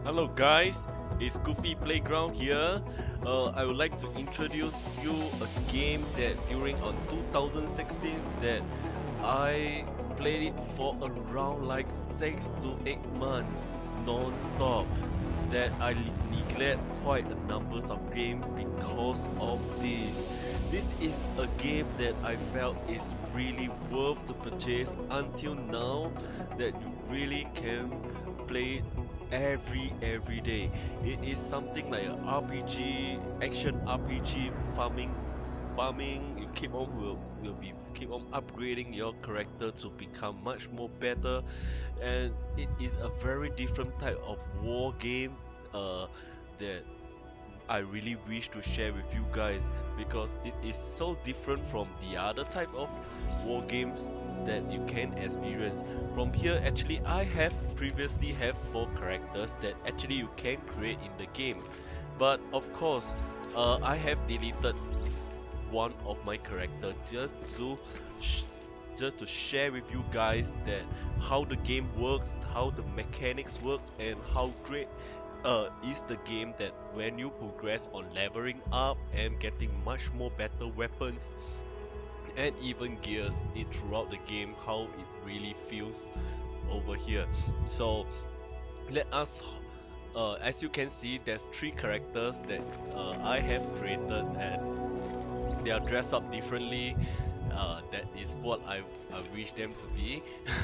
Hello guys, it's Goofy Playground here. I would like to introduce you a game that during on 2016 that I played it for around like 6 to 8 months non-stop. That I neglect quite a numbers of games because of this. This is a game that I felt is really worth to purchase until now, that you really can play every day. It is something like an RPG, action RPG, farming. You keep on keep on upgrading your character to become much more better, and it is a very different type of war game that I really wish to share with you guys, because it is so different from the other type of war games that you can experience. From here, actually I have previously have 4 characters that actually you can create in the game, but of course I have deleted one of my character just to share with you guys that how the game works, how the mechanics works, and how great is the game that when you progress on leveling up and getting much more better weapons and even gears throughout the game, how it really feels over here. So let us as you can see, there's 3 characters that I have created, and they are dressed up differently. That is what I wish them to be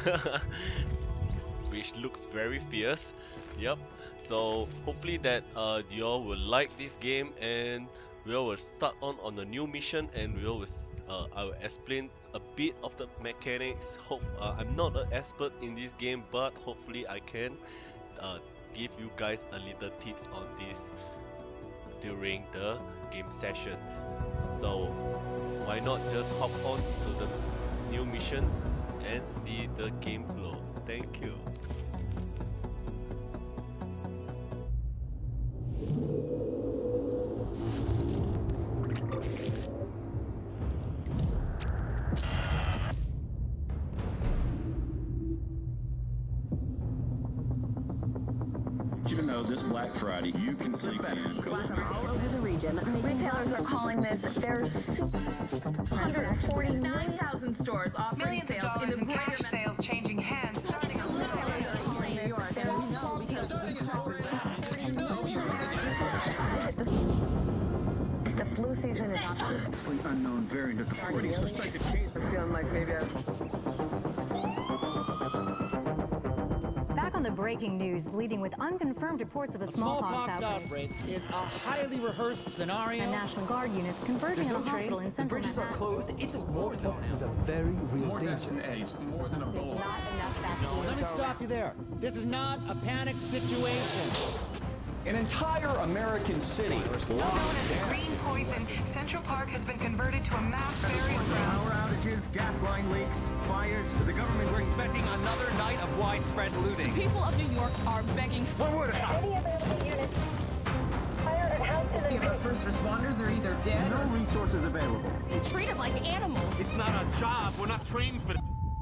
which looks very fierce. Yep. So hopefully that you all will like this game, and we will start on a new mission, and I will explain a bit of the mechanics. I'm not an expert in this game, but hopefully I can give you guys a little tips on this during the game session. So why not just hop on to the new missions and see the game flow. Thank you. You to know this Black Friday you can sleep in. All over the region. Retailers are calling this their 149,000 stores offering millions of sales dollars in greater cash sales changing hands. The flu season is Obviously unknown variant of the flu. Suspected case. It's feeling like maybe Back on the breaking news, leading with unconfirmed reports of a smallpox outbreak. Is a highly rehearsed scenario. And National Guard units converging on a hospital in central bridges are Manhattan. closed. It's smallpox is a very real More deaths danger. than AIDS, more than Ebola. Let me stop you there. This is not a panic situation. An entire American city known as the green poison. Central Park has been converted to a mass burial ground. Power outages, gas line leaks, fires. The government's expecting another night of widespread looting. people of New York are begging. What would it have? Our first responders are either dead No resources available. or treated like animals. It's not our job. We're not trained for that.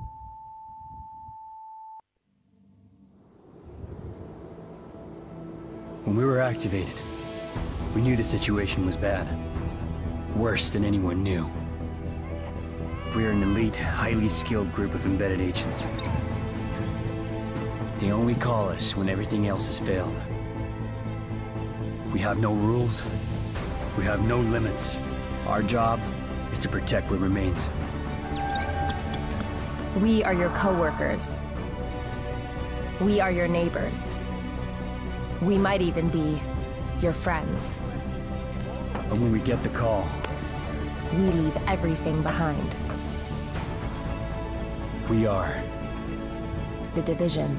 When we were activated, we knew the situation was bad. Worse than anyone knew. We are an elite, highly skilled group of embedded agents. They only call us when everything else has failed. We have no rules. We have no limits. Our job is to protect what remains. We are your co-workers. We are your neighbors. We might even be your friends. But when we get the call, We leave everything behind. we are The Division.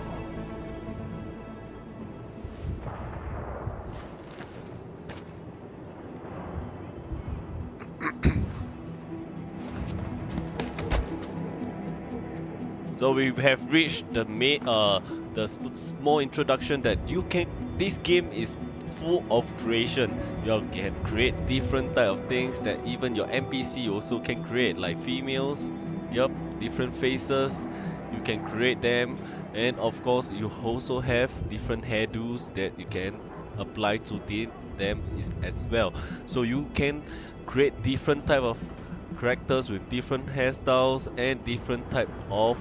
So we have reached the small introduction that this game is full of creation. You can create different type of things that even your NPC also can create, like females, different faces, you can create them, and of course you also have different hairdos that you can apply to them as well. So you can create different type of characters with different hairstyles and different type of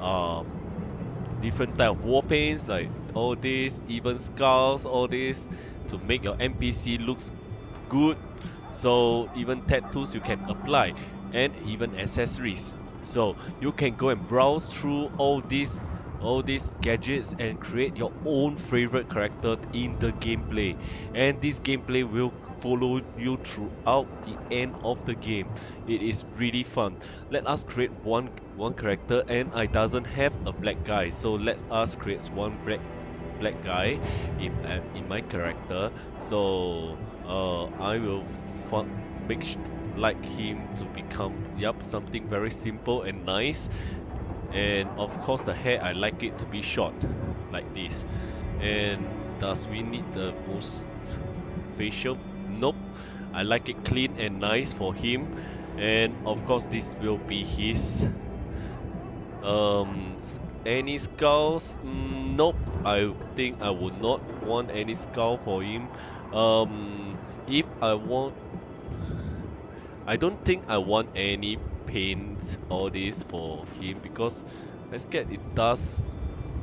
war paints, like all these, even skulls, all this, to make your NPC looks good. So even tattoos you can apply, and even accessories. So you can go and browse through all these gadgets and create your own favorite character in the gameplay, and this gameplay will follow you throughout the end of the game. It is really fun. Let us create one character, and I doesn't have a black guy, so let us create one black guy in my character. So I will like him to become something very simple and nice. And of course the hair, I like it to be short like this. And does we need the most facial? Nope, I like it clean and nice for him. And of course this will be his any skulls. Nope, I think I would not want any skull for him. If I want, I don't think I want any paints, all this for him, because I scared it does.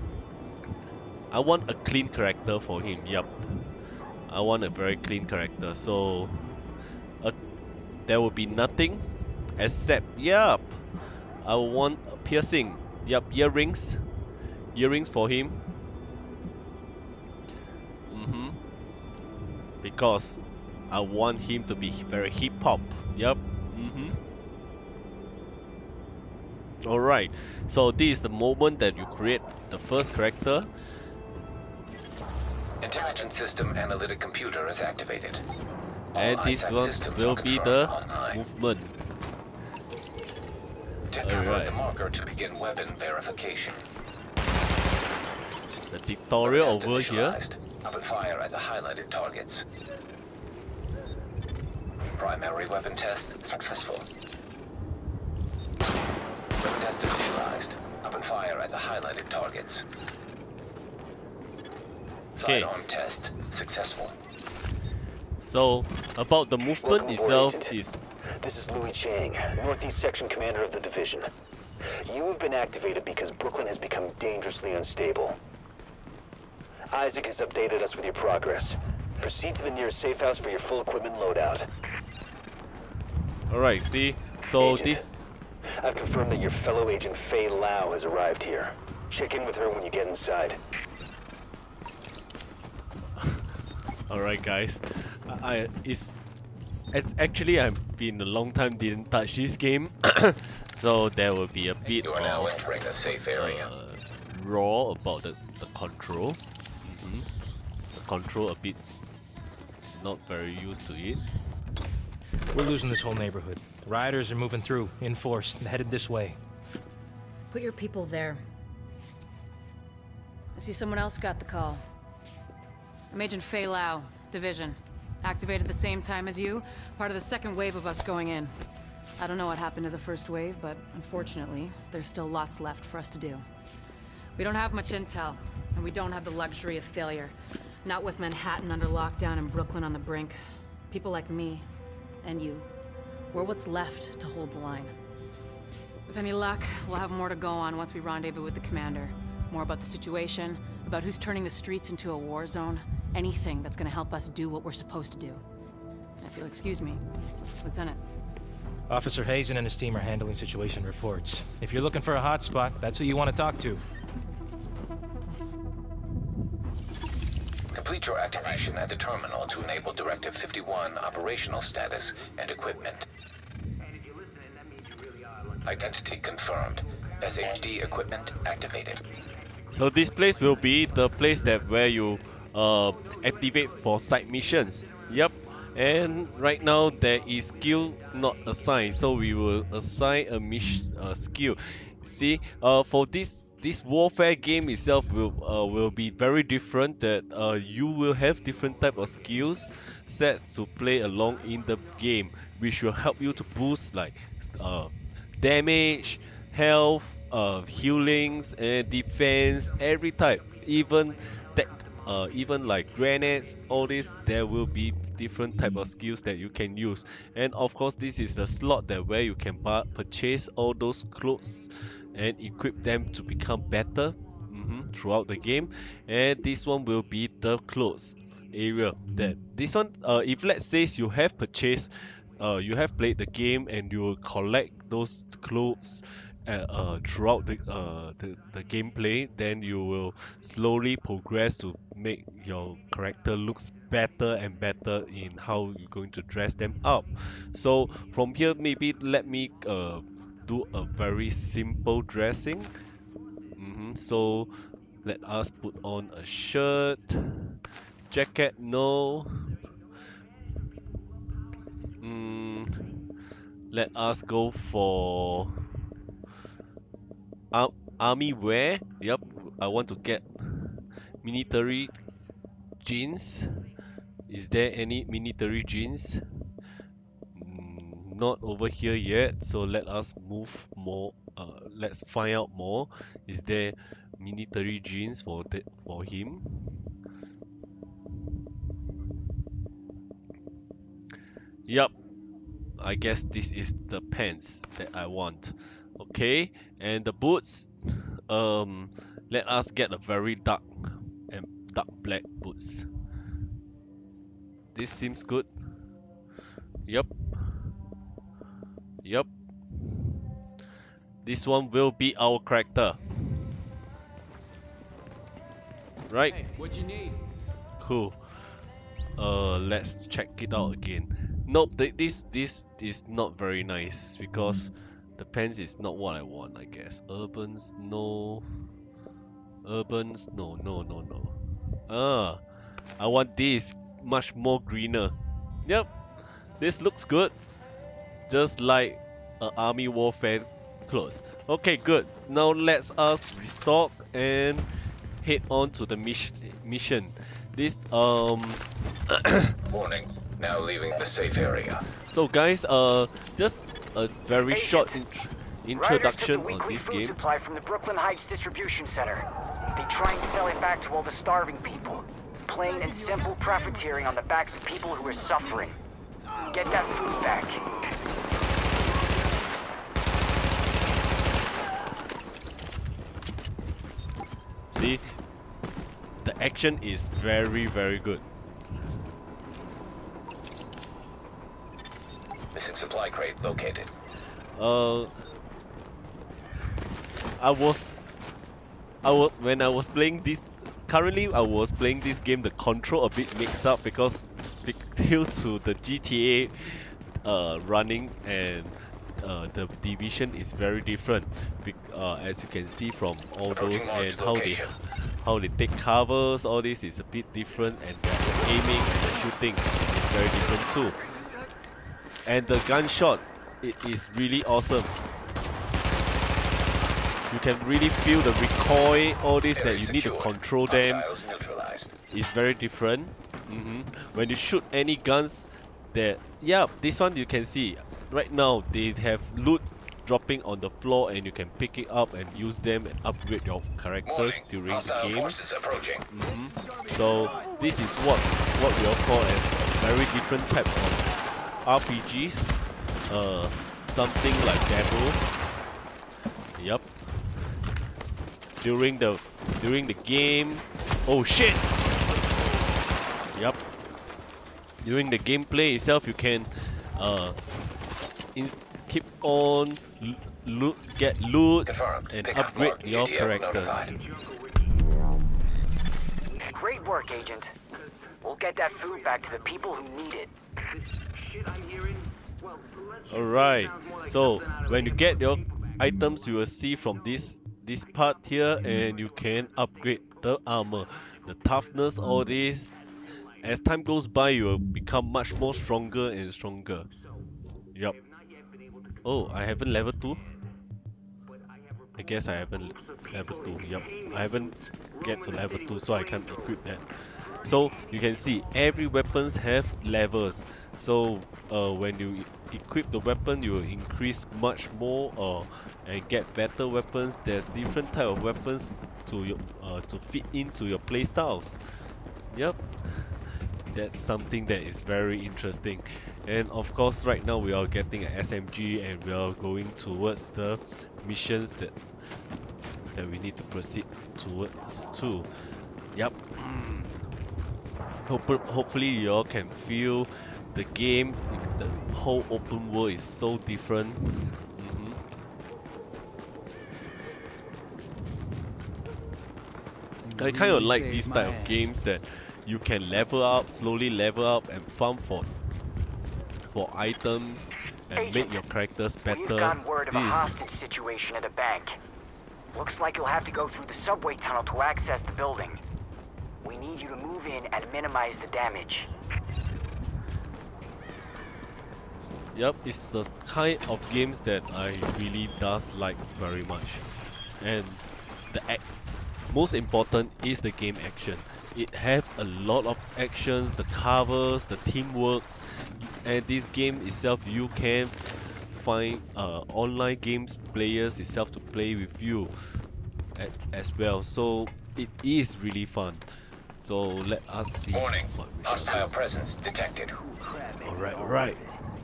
I want a clean character for him. Yep, I want a very clean character. So there will be nothing except, yep, I want a piercing. Yep, earrings for him. Because I want him to be very hip hop. Yep. Alright, so this is the moment that you create the first character. Intelligent system analytic computer is activated. And this one will be the movement. Convert the marker to begin weapon verification. The tutorial over here. Open fire at the highlighted targets. Primary weapon test successful. Weapon test initialized. Open fire at the highlighted targets. Sidearm test successful. So about the movement itself is. This is Louis Chang, Northeast Section Commander of the Division. You have been activated because Brooklyn has become dangerously unstable. Isaac has updated us with your progress. Proceed to the nearest safe house for your full equipment loadout. Alright, see? So Agent, I've confirmed that your fellow agent Fei Lau has arrived here. Check in with her when you get inside. Alright guys, it's actually I've been a long time didn't touch this game, so there will be a bit you are now entering a safe area. Raw about the control. The control a bit not very used to it. We're losing this whole neighborhood. The rioters are moving through in force and headed this way. Put your people there. I see someone else got the call. I'm Agent Fei Lau, Division. Activated the same time as you, part of the second wave of us going in. I don't know what happened to the first wave, but unfortunately, there's still lots left for us to do. We don't have much intel, and we don't have the luxury of failure. Not with Manhattan under lockdown and Brooklyn on the brink. People like me, and you, we're what's left to hold the line. With any luck, we'll have more to go on once we rendezvous with the commander. More about the situation, about who's turning the streets into a war zone. Anything that's gonna help us do what we're supposed to do. If you'll excuse me, Lieutenant. Officer Hazen and his team are handling situation reports. If you're looking for a hotspot, that's who you want to talk to. Complete your activation at the terminal to enable Directive 51 operational status and equipment. Identity confirmed. SHD equipment activated. So this place will be the place that where you activate for side missions. Yep. And right now there is skill not assigned, so we will assign a skill. See, for this warfare game itself will be very different. That you will have different type of skills sets to play along in the game, which will help you to boost like damage, health, healings and defense, every type, even tech, even like grenades, all this, there will be different type of skills that you can use. And of course, this is the slot that where you can purchase all those clothes and equip them to become better throughout the game. And this one will be the clothes area. That this one, if let's say you have purchased, you have played the game and you will collect those clothes throughout the gameplay, then you will slowly progress to make your character looks better and better in how you're going to dress them up. So from here, maybe let me do a very simple dressing. So let us put on a shirt, jacket, no. Let us go for army wear. Yep, I want to get military jeans. Is there any military jeans? Not over here yet, so let us move more. Let's find out more. Is there military jeans for him? Yup, I guess this is the pants that I want. Okay, and the boots, let us get a very dark black boots. This seems good. Yup. This one will be our character. Right? Hey, what you need? Cool. Let's check it out again. Nope, this is not very nice because the pants is not what I want, I guess. Urbans, no. Urbans, no. I want this much more greener. Yep, this looks good. Just like army warfare clothes. Okay, good. Now let's us restock and head on to the mission. This Warning. Now leaving the safe area. So guys, just a very short introduction on this game. Supply from the Brooklyn Heights distribution center. They try and sell it back to all the starving people. Plain and simple profiteering on the backs of people who are suffering. Get that food back. See, the action is very, very good. Missing supply crate located. When I was playing this, currently I was playing this game, the control a bit mixed up because due to the GTA running and the division is very different. As you can see from all those and how they take covers, all this is a bit different, and the aiming and the shooting is very different too. And the gunshot, it is really awesome. You can really feel the recoil, all this that you need to control them. It's very different. When you shoot any guns, this one you can see. Right now they have loot dropping on the floor and you can pick it up and use them and upgrade your characters during the game. So this is what we all call as a very different type of RPGs. Something like Devil. Yup. During the game. Oh shit! Yup. During the gameplay itself, you can keep on get loot and upgrade your characters. Great work, Agent. We'll get that food back to the people who need it. Alright, so when you get your items, you will see from this part here, and you can upgrade the armor, the toughness, all this. As time goes by, you will become much more stronger and stronger. Yup. Oh, I haven't level 2? I guess I haven't level 2, yup. I haven't get to level 2, so I can't equip that. So you can see every weapons have levels. So when you equip the weapon, you will increase much more and get better weapons. There's different type of weapons to your to fit into your playstyles. Yep, that's something that is very interesting. And of course, right now we are getting an SMG, and we are going towards the missions that we need to proceed towards too. Yep. Hopefully you all can feel the game. The whole open world is so different. I kind of like these type of games that you can level up, slowly level up, and farm for items and make your characters better. We've gotten word of a hostage situation at a bank. Looks like you'll have to go through the subway tunnel to access the building. We need you to move in and minimize the damage. Yep, it's the kind of games that I really does like very much. And the most important is the game action. It have a lot of actions, the covers, the teamworks, and this game itself you can find online games players itself to play with you as well. So it is really fun. So let us see. Warning, hostile presence detected. Alright.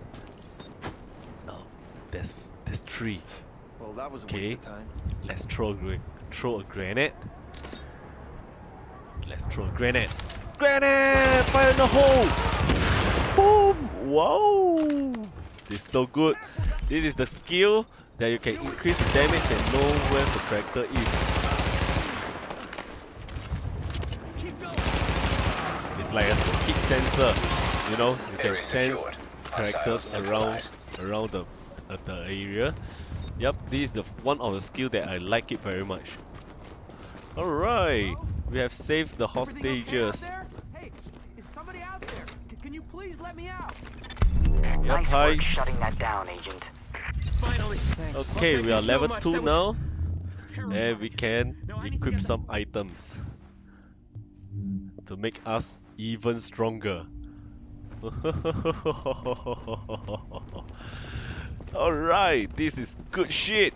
Oh, there's 3. Well, that was okay. Let's throw a grenade. Let's throw a grenade. Grenade! Fire in the hole! Boom! Wow! This is so good. This is the skill that you can increase the damage and know where the character is. It's like a heat sensor, you know, you can sense characters around the area. Yep, this is one of the skill that I like it very much. Alright, we have saved the hostages. Hey, is somebody out there? Can you please let me out? Yep, nice hi. work shutting that down, Agent. Finally. Okay, we are level 2 now, and we can equip some items to make us even stronger. Alright, this is good shit.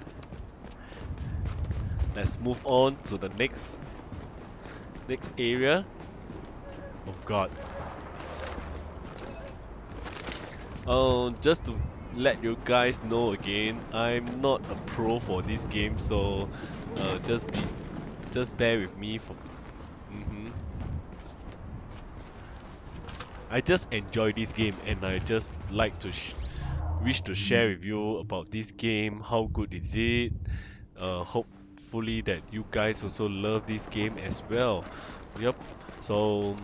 Let's move on to the next area. Oh god. Just to let you guys know again, I'm not a pro for this game, so just bear with me for. I just enjoy this game, and I just like to wish to share with you about this game. How good is it? Hopefully that you guys also love this game as well. Yep. So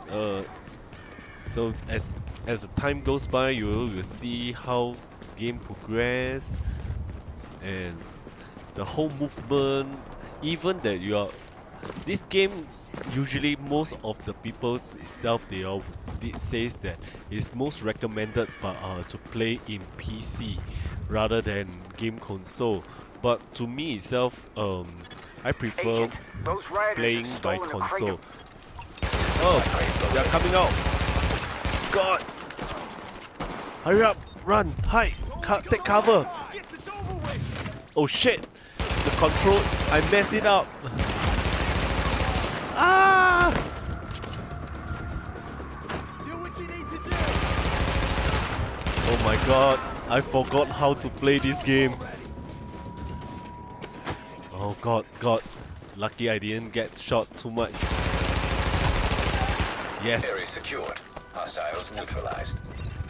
as the time goes by, you will see how the game progress and the whole movement. Even that you are this game, usually most of the people itself, they all says that it's most recommended to play in PC rather than game console. But to me itself, I prefer Agent, those playing by console. Oh, they are coming out! God! Hurry up! Run! Hide! Take cover! Oh shit! The control, I messed it up! Ah! Do what you need to do. Oh my god, I forgot how to play this game. Oh god, lucky I didn't get shot too much. Yes. Area secured. Hostiles neutralized.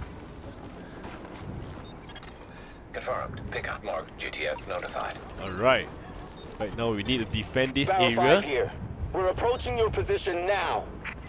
Confirmed. Pickup marked. GTF notified. Alright. Right now we need to defend this Battle area. 5 here. We're approaching your position now.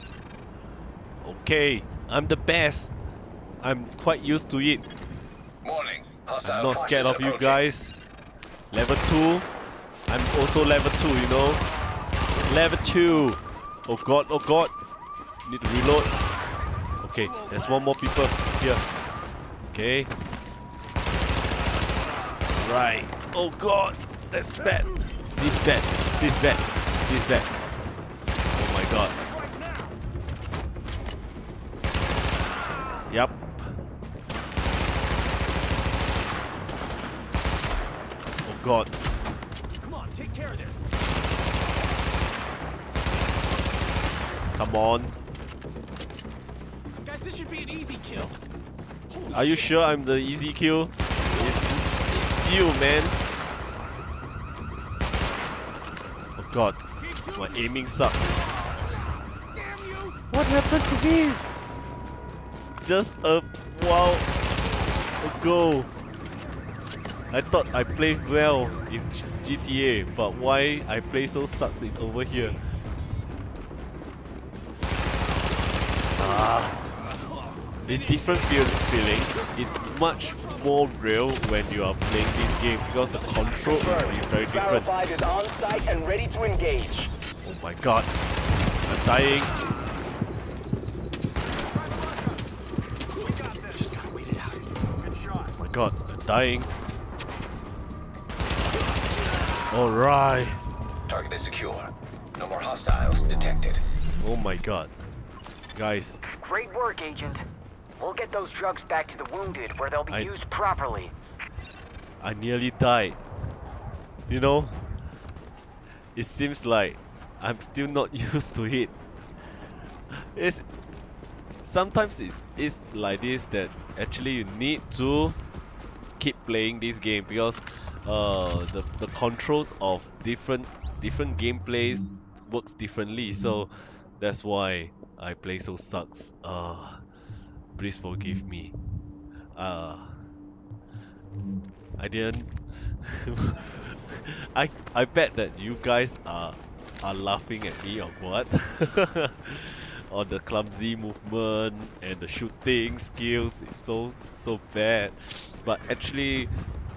Okay, I'm the best. I'm quite used to it. Warning. Hostile I'm not scared of you approaching. guys. Level 2. I'm also level 2, you know. Level 2. Oh god. Need to reload. Okay, there's one more people here. Okay. Right. Oh god, that's bad. This bad. Oh my god. Yup. God. Come on, take care of this. Come on. Guys, this should be an easy kill. Are you sure I'm the easy kill? It's you, man. Oh God. My aiming sucks. What happened to me? It's just a while ago. I thought I played well in GTA, but why I play so sucks over here? It's different feeling. It's much more real when you are playing this game because the control is very different. 5 is on site and ready to engage. Oh my God, I'm dying. Just gotta wait it out. Good shot. Oh my God, I'm dying. Alright. Target is secure. No more hostiles detected. Oh my God. Guys. Great work, Agent. We'll get those drugs back to the wounded where they'll be used properly. I nearly died. You know, it seems like I'm still not used to it. Sometimes it's like this, that actually you need to keep playing this game because the controls of different gameplays works differently. So that's why I play so sucks. Please forgive me. I didn't. I bet that you guys are laughing at me or what? On the clumsy movement and the shooting skills is so bad. But actually,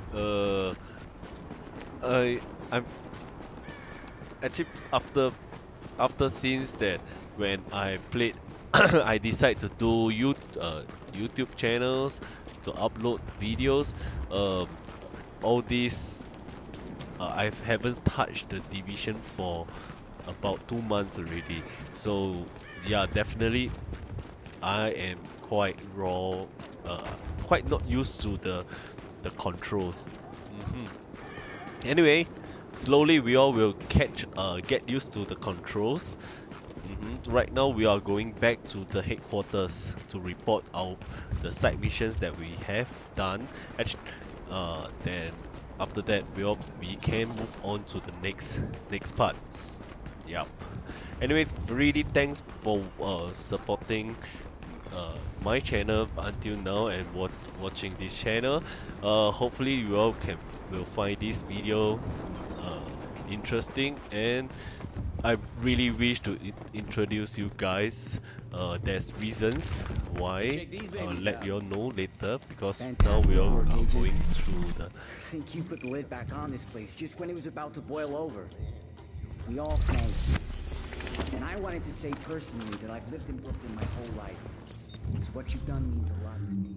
I'm actually after since that when I played. I decide to do YouTube channels to upload videos. All these I haven't touched the Division for about 2 months already. So yeah, definitely I am quite raw, quite not used to the controls. Anyway, slowly we all will get used to the controls. Right now we are going back to the headquarters to report the side missions that we have done. Then after that we can move on to the next part. Yep. Anyway, really thanks for supporting my channel until now and watching this channel. Hopefully you all will find this video interesting, and I really wish to introduce you guys. There's reasons why. Let you all know later, because now we all are going through the. I think you put the lid back on this place just when it was about to boil over. We all thank you. And I wanted to say personally that I've lived in Brooklyn my whole life. So what you've done means a lot to me.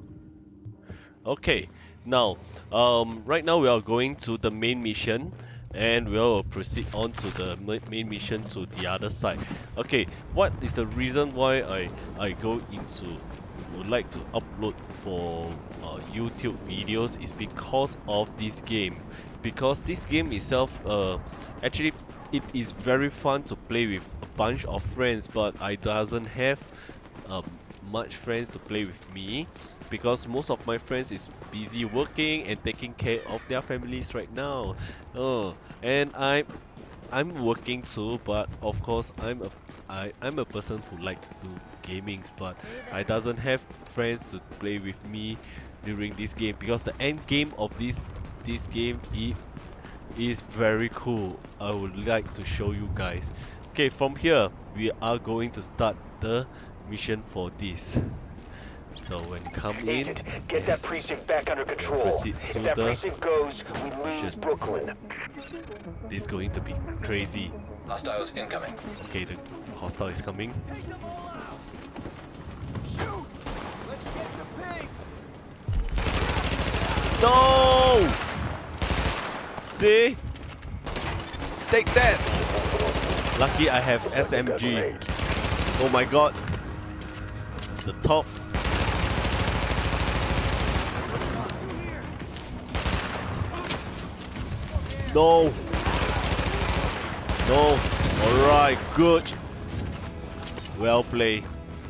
Okay, now, right now we are going to the main mission. And we'll proceed on to the main mission to the other side. Okay, what is the reason why I would like to upload for YouTube videos is because of this game. Because this game itself, actually it is very fun to play with a bunch of friends, but I doesn't have much friends to play with me, because most of my friends is busy working and taking care of their families right now. And I'm working too, but of course I'm a person who likes to do gamings, but I doesn't have friends to play with me during this game, because the end game of this game is very cool. I would like to show you guys. Okay, from here we are going to start the mission for this. So when come in, get that precinct back under control. Proceed to if that the precinct goes, we lose Brooklyn. This is going to be crazy. Hostiles incoming. Okay, the hostile is coming. Shoot! Let's get the pigs! No! See? Take that! Lucky I have SMG. Oh my god. The top. No. No. Alright, good. Well played.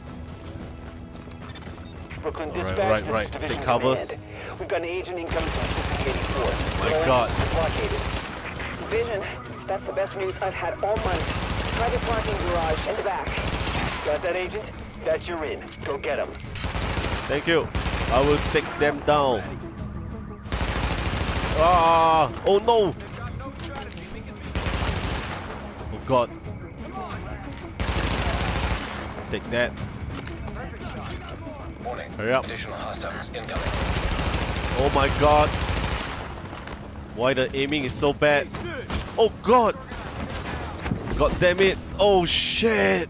Brooklyn Right. division Take covers. command. We've got an agent incoming from 84. My God. Blockaded. Division, that's the best news I've had all month. Private parking garage in the back. Got that, agent? That's your in. Go get him. Thank you. I will take them down. Ah! Oh no! Oh God. Take that. Warning. Hurry up. Additional hostiles incoming. Oh my God. Why the aiming is so bad? Oh God! God damn it! Oh shit!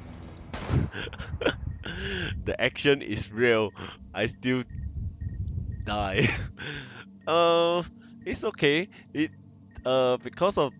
The action is real. I still die. It's okay. Because of,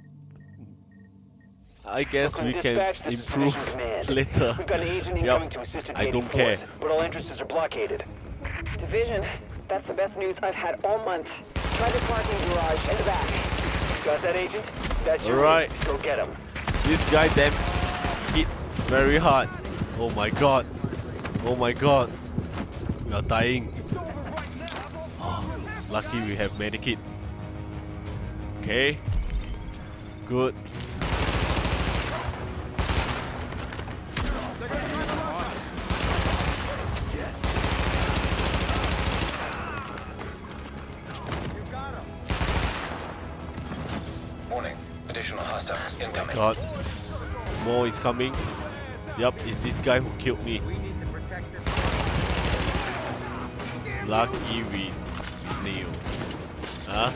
I guess we can improve later. We've got an agent Yep. incoming to assist at I don't 84th, care. but all entrances are blockaded. Division, that's the best news I've had all month. Private parking garage in the back. Got that, agent? That's your Alright. in. Go get him. This guy damn hit very hard. Oh my God. Oh my God. We are dying. Oh, lucky we have medikit. Okay. Good. Warning. Additional hostiles incoming. God. More is coming. Yup, it's this guy who killed me. Lucky we knew. Huh?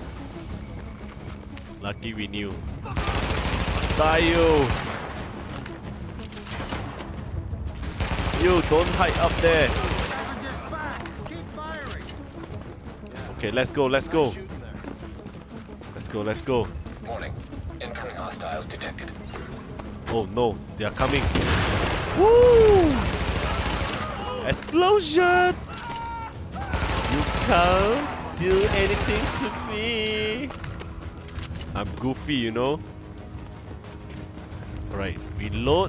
Lucky we knew. Die you! You don't hide up there. Okay, let's go. Let's go. Warning. Incoming hostiles detected. Oh no, they are coming. Woo! Explosion! You can't do anything to me. I'm goofy, you know. Right, reload.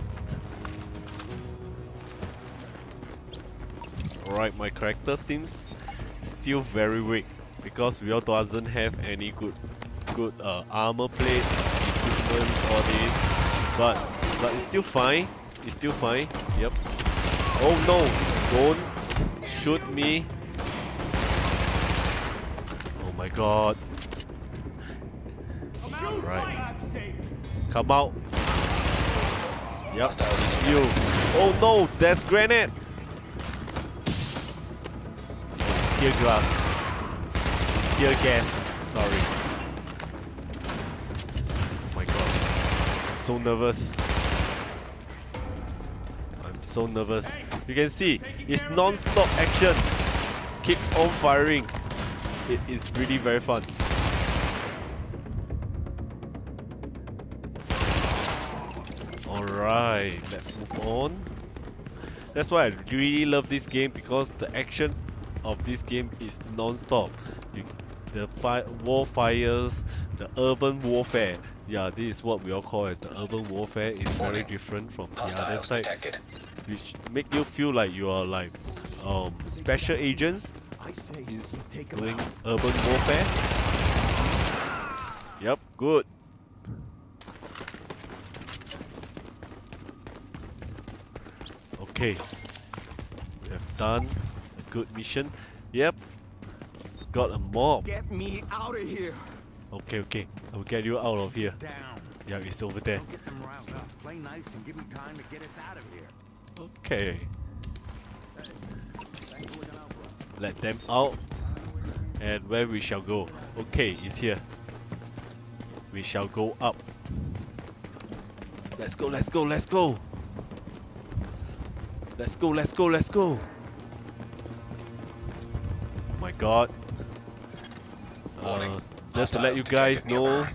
Alright, my character seems still very weak because we all doesn't have any good armor plate, equipment, all this. But it's still fine. It's still fine. Yep. Oh no! Don't shoot me. Oh my God. Right. Come out. Yep. You. Oh no! There's grenade. Tear gas. Tear gas. Sorry. Oh my God. I'm so nervous. I'm so nervous. You can see it's non-stop action. Keep on firing. It is really very fun. Alright, let's move on. That's why I really love this game, because the action of this game is non-stop. The war fires, the urban warfare. Yeah, this is what we all call as the urban warfare. Is very different from the other side, which make you feel like you are like special agents is doing urban warfare. Yep, good. Okay, we have done a good mission. Yep, got a mob. Get me out of here. Okay, I will get you out of here. Down. Yeah, it's over there. Don't get them riled up. Play nice and give me time to get us out of here. Okay. Let them out. And where we shall go? Okay, it's here. We shall go up. Let's go. Let's go. Oh my God. Just to let you guys know,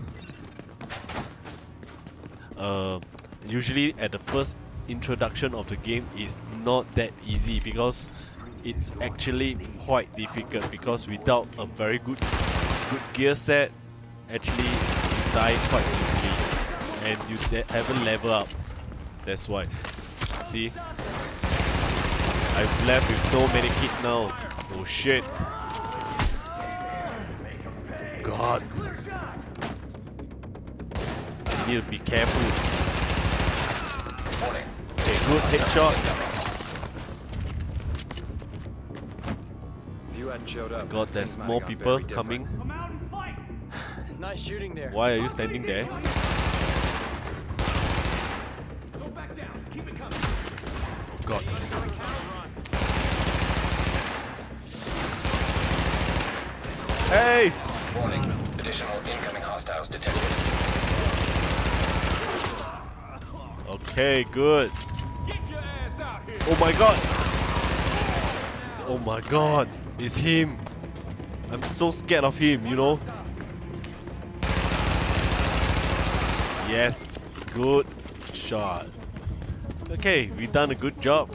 usually at the first introduction of the game is not that easy, because it's actually quite difficult, because without a very good gear set, actually you die quite easily, and you haven't leveled up. That's why. See, I've left with so many hits now. Oh shit! God, you need to be careful. Okay, good headshot. God, there's more people coming. Nice shooting there. Why are you standing there? Oh God. Hey! Warning. Additional incoming hostiles detected. Okay, good. Oh my God. Oh my God. It's him. I'm so scared of him, you know. Yes, good shot. Okay, we done a good job.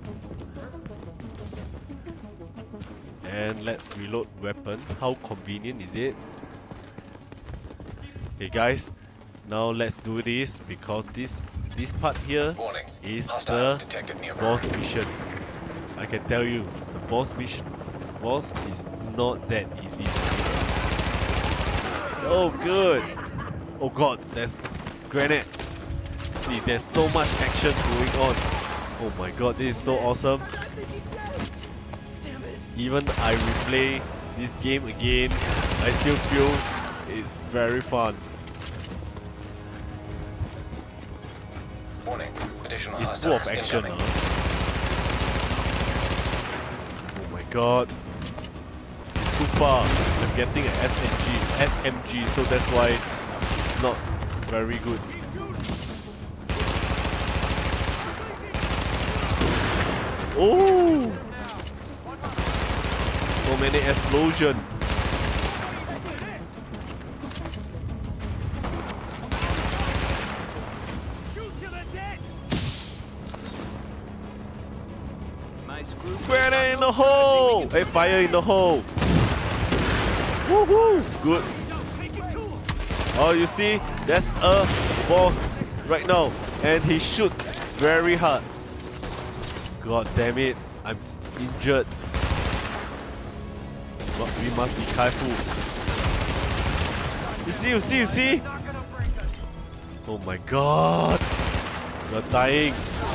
And let's reload weapon. How convenient is it? Okay guys, now let's do this because this part here is the boss mission. I can tell you, the boss is not that easy. Oh good. Oh God, there's grenade. See, there's so much action going on. Oh my God, this is so awesome. Even I replay this game again, I still feel it's very fun. Warning. Additional It's full of action. Oh my God. It's too far. I'm getting an SMG, so that's why it's not very good. Oh! So many explosions. Grenade in the hole! Hey, fire in the hole! Woohoo! Good. Oh, you see? That's a boss right now. And he shoots very hard. God damn it. I'm injured. But we must be careful. You see? Oh my God. You're dying.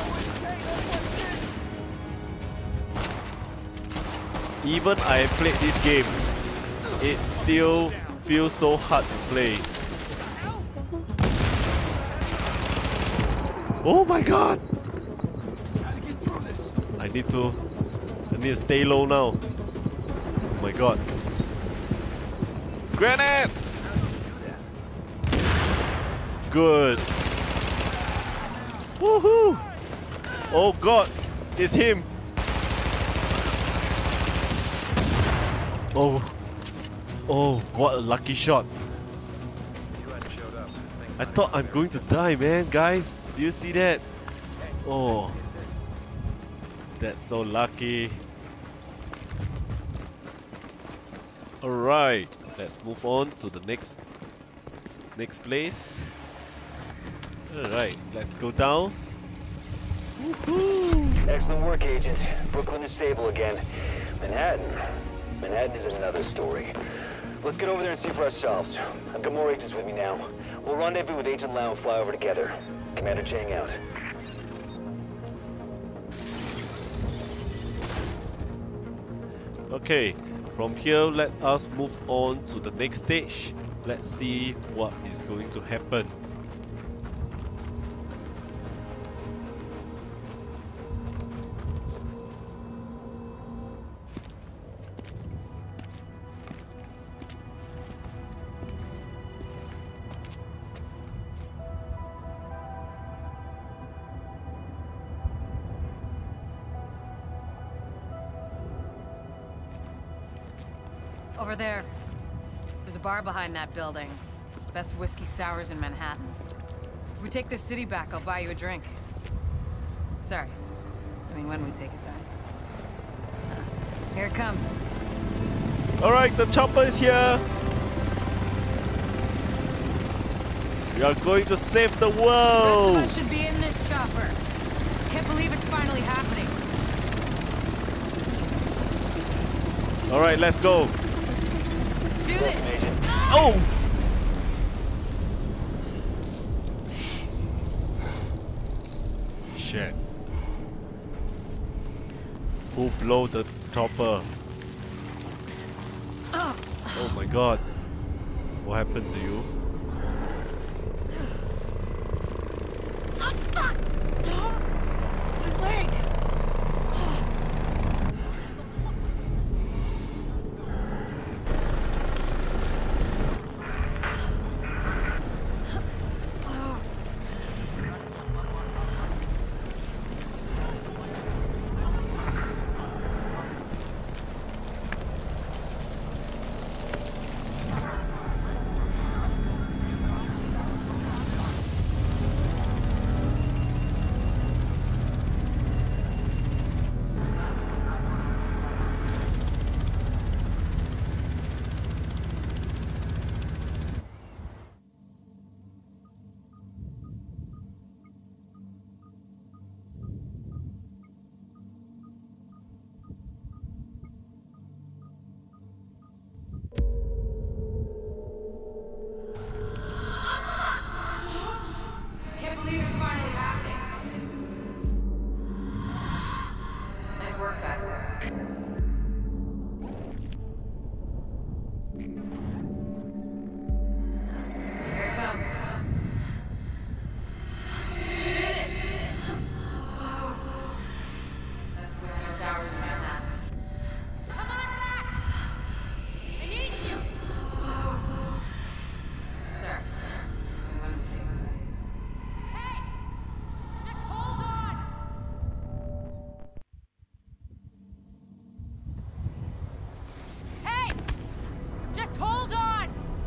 Even I played this game, it still feels so hard to play. Oh my God! I need to stay low now. Oh my God! Grenade! Good. Woohoo! Oh God! It's him! Oh, what a lucky shot. I thought I'm going to die, man, guys. Do you see that? Oh, that's so lucky. Alright, let's move on to the next place. Alright, let's go down. Woohoo! Excellent work, Agent. Brooklyn is stable again. Manhattan is another story. Let's get over there and see for ourselves. I've got more agents with me now. We'll rendezvous with Agent Lau and fly over together. Commander Chang out. Okay, from here let us move on to the next stage. Let's see what is going to happen. Over there. There's a bar behind that building. Best whiskey sours in Manhattan. If we take this city back, I'll buy you a drink. Sorry. I mean, when we take it back. Here it comes. Alright, the chopper is here! We are going to save the Most world! of us should be in this chopper. Can't believe it's finally happening. Alright, let's go. Do this! Oh! Shit. Who blow the chopper? Oh my god. What happened to you? My leg! Can't believe it's finally happening. Nice work back there. Here it comes. Do this! That's the Swiss hours in Manhattan. Come on back! I need you! Sir. Hey! Just hold on! Hey! Just hold on!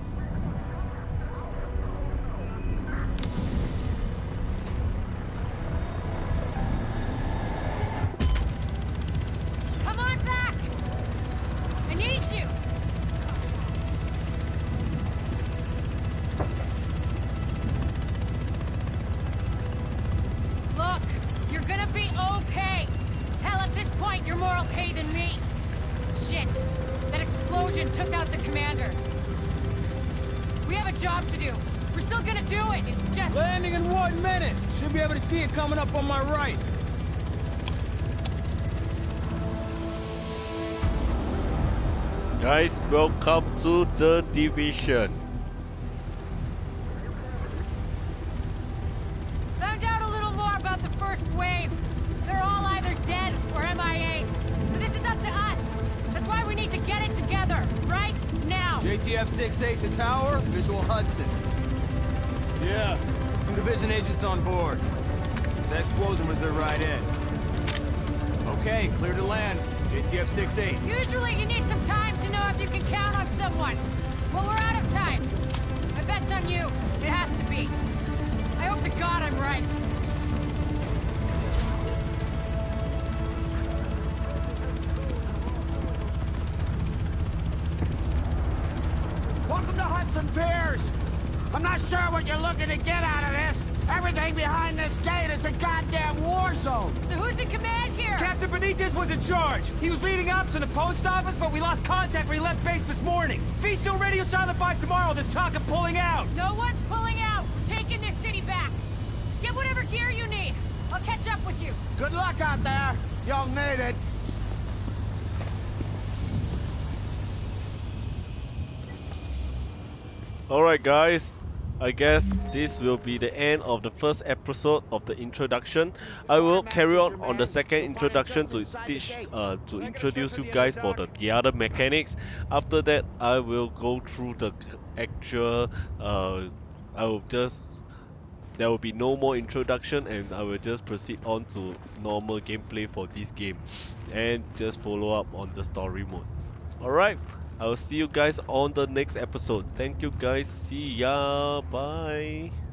Come on back! I need you! Look, you're gonna be okay. Hell, at this point, you're more okay than me. Shit, that explosion took out the commander. We have a job to do. We're still gonna do it. It's just... Landing in 1 minute. Should be able to see it coming up on my right. Guys, welcome to the Division. Found out a little more about the first wave. They're all either dead or MIA. So this is up to us. That's why we need to get it together, right now. JTF 6-8 to tower, visual Hudson. Yeah, some division agents on board. That explosion was their right end. Okay, clear to land. JTF 6-8. Usually you need some time to know if you can count on someone. Well, we're out of time. My bet's on you. It has to be. I hope to God I'm right. Welcome to Hudson Piers. I'm not sure what you're looking to get out of this. Everything behind this gate is a goddamn war zone. So who's in command here? Captain Benitez was in charge. He was leading ops in the post office, but we lost contact when he left base this morning. Fee's still radio silent by tomorrow. There's talk of pulling out. No one's pulling out. We're taking this city back. Get whatever gear you need. I'll catch up with you. Good luck out there. You'll need it. Alright guys, I guess this will be the end of the first episode of the introduction. I will carry on the second introduction to teach, to introduce you guys for the other mechanics. After that, I will go through the actual, there will be no more introduction and I will just proceed on to normal gameplay for this game and just follow up on the story mode. Alright, I will see you guys on the next episode. Thank you guys, see ya, bye.